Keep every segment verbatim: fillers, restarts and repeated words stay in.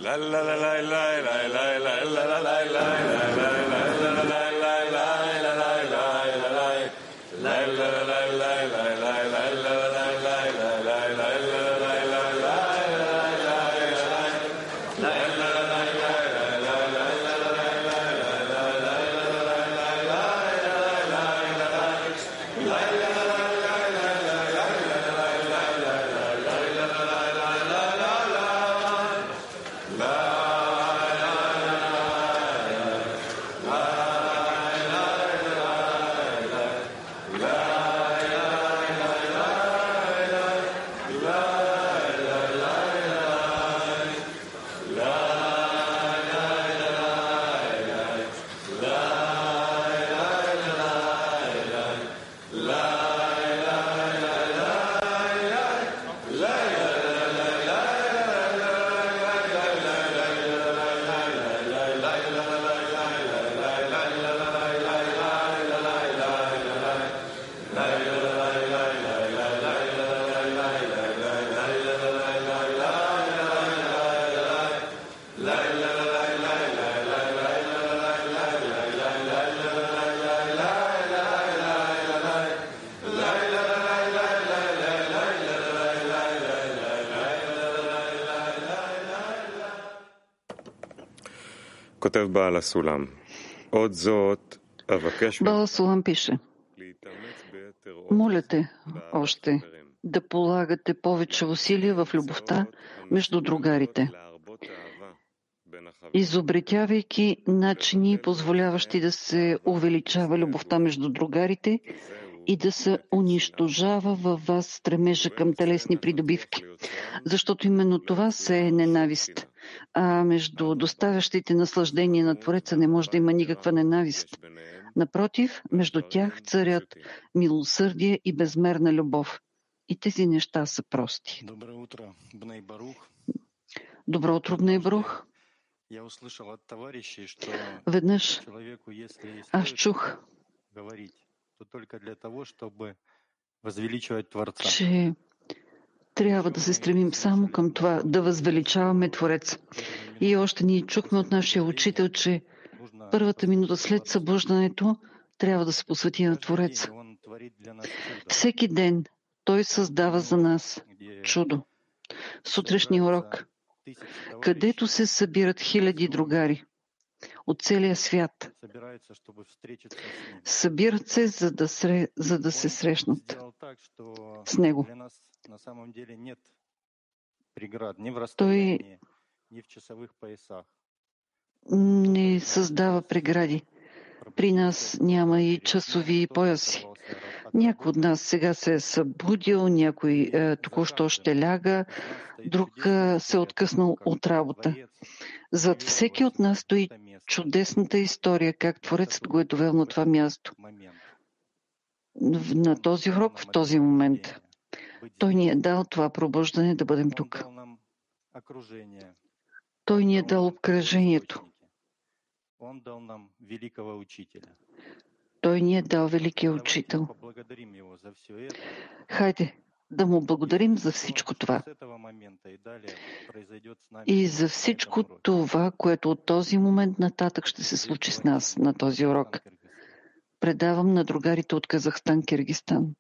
Баал Асулам пише: моля те още да полагате повече усилия в любовта между другарите, изобретявайки начини, позволяващи да се увеличава любовта между другарите и да се унищожава във вас стремежа към телесни придобивки, защото именно това се е ненавист. А между доставящите наслаждение на Твореца не може да има никаква ненавист. Напротив, между тях царят милосърдие и безмерна любов. И тези неща са прости. Добро утро, Бней Барух. Добро утро, Бней Барух. Веднъж аз чух, че трябва да се стремим само към това, да възвеличаваме Твореца. И още ние чухме от нашия учител, че първата минута след събуждането трябва да се посвети на Твореца. Всеки ден Той създава за нас чудо. Сутрешния урок, където се събират хиляди другари от целия свят. Събират се, за да, сре... за да се срещнат с Него. Той не създава прегради. При нас няма и часови пояси. Някой от нас сега се е събудил, някой е, току-що ще ляга, друг е, се е откъснал от работа. Зад всеки от нас стои чудесната история, как Творецът го е довел на това място. На този урок, в този момент. Той ни е дал това пробуждане да бъдем тук. Той ни е дал обкръжението. Той ни е дал великия учител. Хайде да му благодарим за всичко това. И за всичко това, което от този момент нататък ще се случи с нас на този урок. Предавам на другарите от Казахстан, Киргизстан.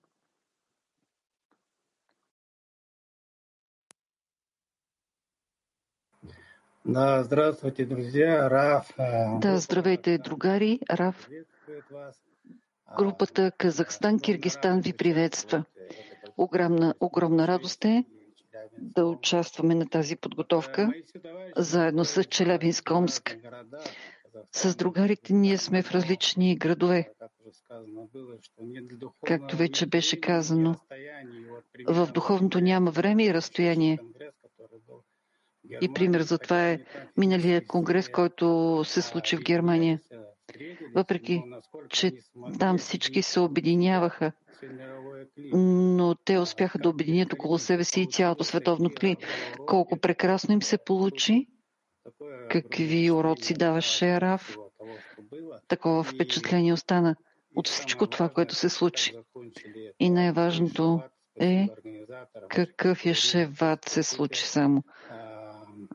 Да, здравствуйте, друзья. Раф. Да, здравейте, другари. Раф. Групата Казахстан, Киргизстан ви приветства. Огромна, огромна радост е да участваме на тази подготовка заедно с Челябинск, Омск. С другарите ние сме в различни градове. Както вече беше казано, в духовното няма време и разстояние. И пример за това е миналия конгрес, който се случи в Германия. Въпреки че там всички се обединяваха, но те успяха да обединят около себе си и цялото световно тли. Колко прекрасно им се получи, какви уроци даваше Раф. Такова впечатление остана от всичко това, което се случи. И най-важното е какъв ешеват се случи само.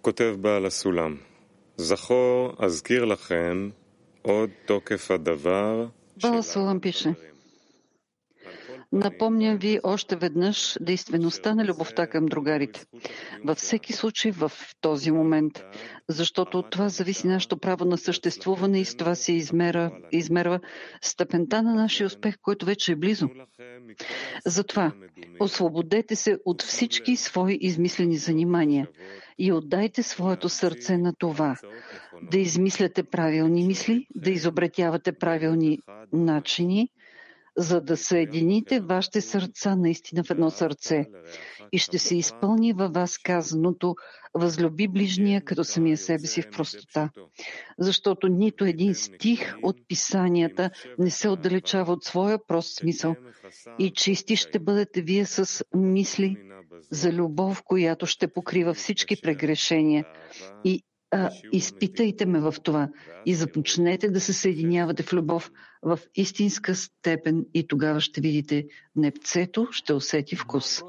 כותב בעל הסולם, זכור אזכיר לכם עוד תוקף הדבר. Баал Сулам пише: напомням ви още веднъж действеността на любовта към другарите. Във всеки случай в този момент, защото от това зависи нашето право на съществуване и с това се измерва, измерва степента на нашия успех, който вече е близо. Затова освободете се от всички свои измислени занимания и отдайте своето сърце на това, да измисляте правилни мисли, да изобретявате правилни начини, за да съедините вашите сърца наистина в едно сърце. И ще се изпълни във вас казаното: възлюби ближния като самия себе си в простота. Защото нито един стих от писанията не се отдалечава от своя прост смисъл. И чисти ще бъдете вие с мисли за любов, която ще покрива всички прегрешения. И А, изпитайте ме в това и започнете да се съединявате в любов в истинска степен и тогава ще видите, непцето ще усети вкус.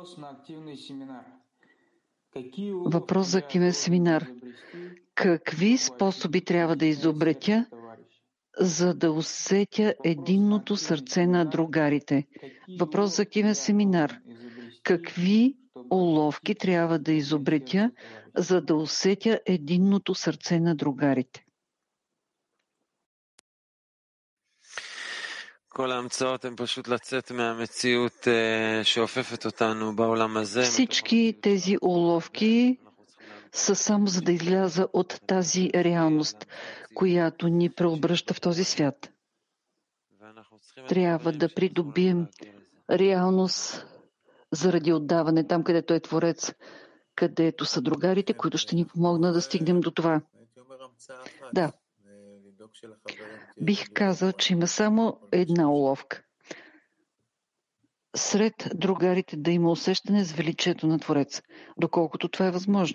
Въпрос за активен семинар. Какви способи трябва да изобретя, за да усетя единното сърце на другарите? Въпрос за активен семинар. Какви уловки трябва да изобретя, за да усетя единното сърце на другарите? Всички тези уловки са само за да изляза от тази реалност, която ни преобръща в този свят. Трябва да придобием реалност заради отдаване там, където е Творец, където са другарите, които ще ни помогнат да стигнем до това. Да. Бих казал, че има само една уловка. Сред другарите да има усещане с величието на Творец, доколкото това е възможно.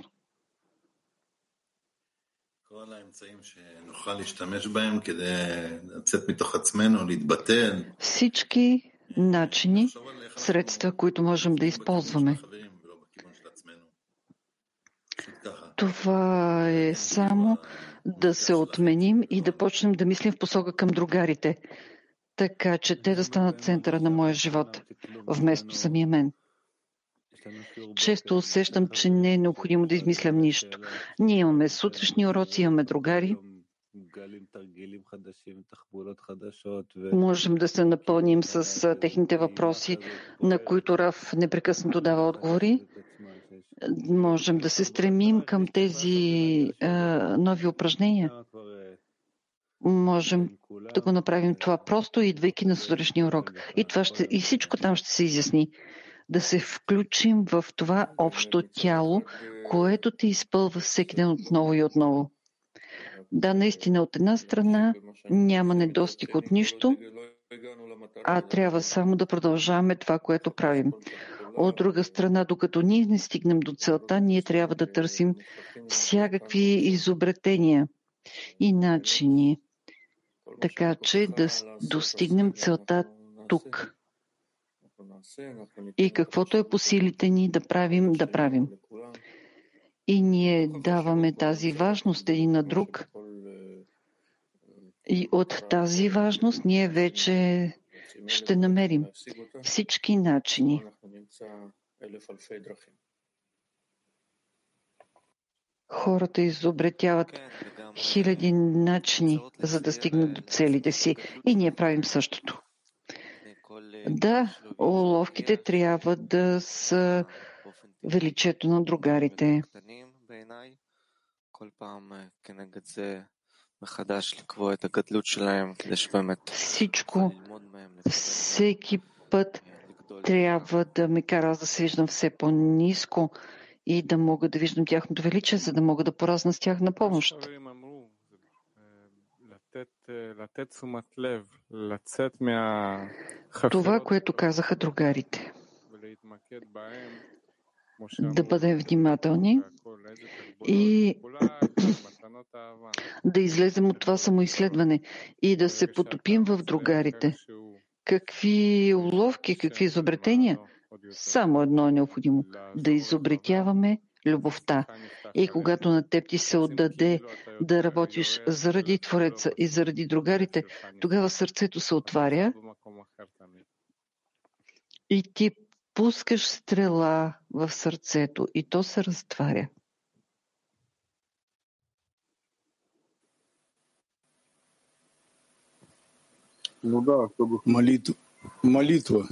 Всички начини, средства, които можем да използваме. Това е само да се отменим и да почнем да мислим в посока към другарите, така че те да станат центъра на моя живот, вместо самия мен. Често усещам, че не е необходимо да измислям нищо. Ние имаме сутрешни уроци, имаме другари. Можем да се напълним с техните въпроси, на които Раф непрекъснато дава отговори. Можем да се стремим към тези а, нови упражнения. Можем да го направим това просто, идвайки на сутрешния урок. И, това ще, и всичко там ще се изясни. Да се включим в това общо тяло, което те изпълва всеки ден отново и отново. Да, наистина, от една страна няма недостиг от нищо, а трябва само да продължаваме това, което правим. От друга страна, докато ние не стигнем до целта, ние трябва да търсим всякакви изобретения и начини, така че да достигнем целта тук. И каквото е по силите ни да правим, да правим. И ние даваме тази важност един на друг. И от тази важност ние вече ще намерим всички начини. Хората изобретяват хиляди начини, за да стигнат до целите си. И ние правим същото. Да, уловките трябва да са величието на другарите. Всичко, всеки път трябва да ме кара да се виждам все по-ниско и да мога да виждам тяхното величие, за да мога да поразна с тях на помощ. Това, което казаха другарите. Да бъдем внимателни и да излезем от това самоизследване и да се потопим в другарите. Какви уловки, какви изобретения? Само едно е необходимо – да изобретяваме любовта. И когато на теб ти се отдаде да работиш заради Твореца и заради другарите, тогава сърцето се отваря и ти пускаш стрела в сърцето и то се разтваря. Ну да, чтобы молитва. молитва.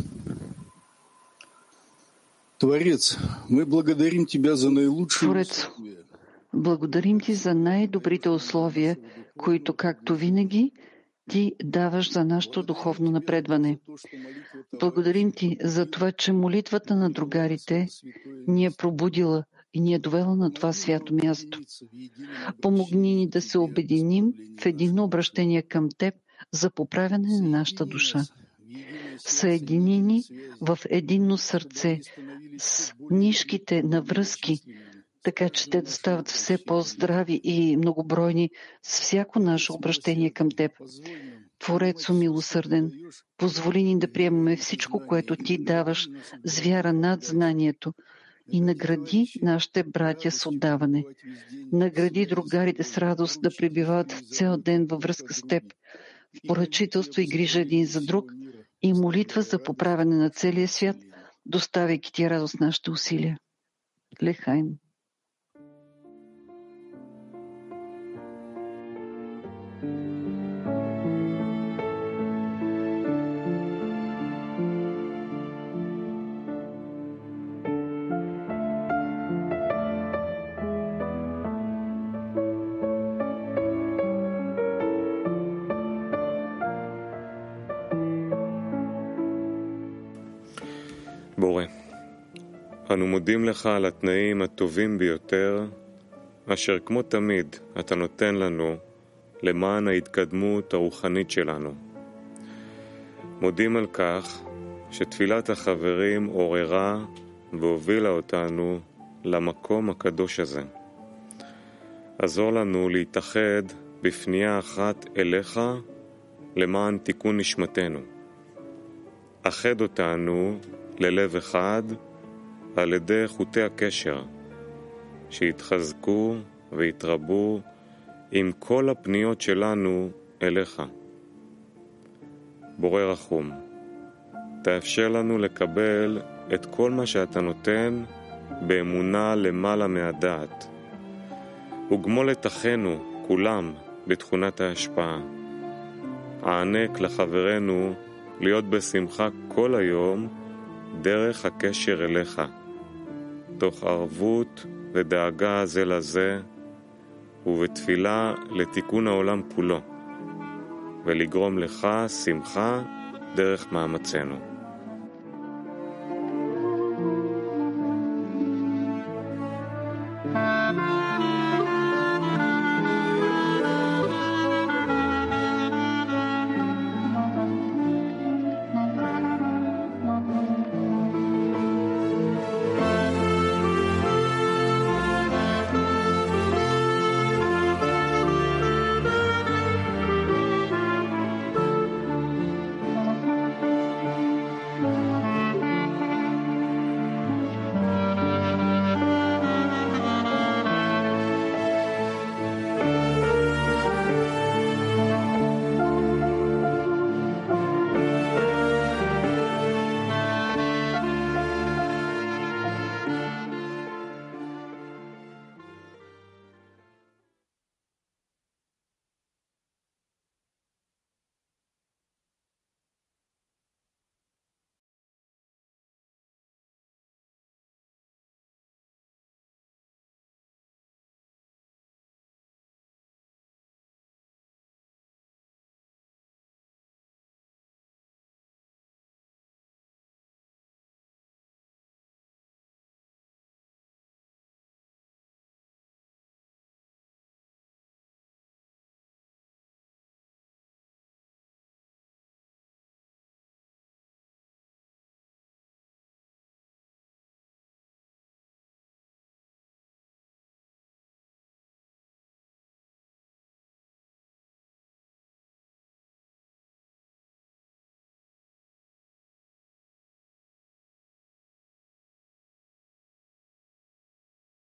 Творец, мы благодарим Тебя за наилучшие Творец, условия. благодарим ти за най-добрите условия, които, както винаги, ти даваш за нашето духовно напредване. Благодарим ти за това, че молитвата на другарите ни е пробудила и ни е довела на това свято място. Помогни ни да се обединим в едно обращение към теб за поправяне на нашата душа. Съединени в единно сърце с нишките на връзки, така че те да стават все по-здрави и многобройни с всяко наше обращение към теб. Творецо милосърден, позволи ни да приемаме всичко, което ти даваш с вяра над знанието, и награди нашите братя с отдаване. Награди другарите с радост да пребивават цял ден във връзка с теб, в поръчителство и грижа един за друг и молитва за поправяне на целия свят, доставяйки ти радост нашите усилия. Лехайм. בורא, אנו מודים לך על התנאים הטובים ביותר, אשר כמו תמיד אתה נותן לנו למען ההתקדמות הרוחנית שלנו. מודים על כך שתפילת החברים עוררה והובילה אותנו למקום הקדוש הזה. עזור לנו להתאחד בפנייה אחת אליך למען תיקון נשמתנו. אחד אותנו ללב אחד על ידי חוטי הקשר, שיתחזקו ויתרבו עם כל הפניות שלנו אליך. בורא רחום, תאפשר לנו לקבל את כל מה שאתה נותן באמונה למעלה מהדעת, וגמול את אחינו כולם בתכונת ההשפעה. הענק לחברינו להיות בשמחה כל היום דרך הקשר אליך, תוך ערבות ודאגה זה לזה, ובתפילה לתיקון העולם כולו, ולגרום לך שמחה דרך מאמצינו.